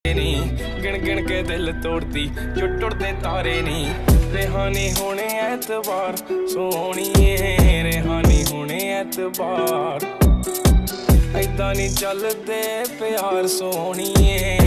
नहीं गिन गिन के दिल तोड़ती जो टुटदे तारे नहीं। रेहानी होने एतबार सोहणीए, रेहानी होने एतबार ऐदां नहीं चलदे प्यार सोहणीए।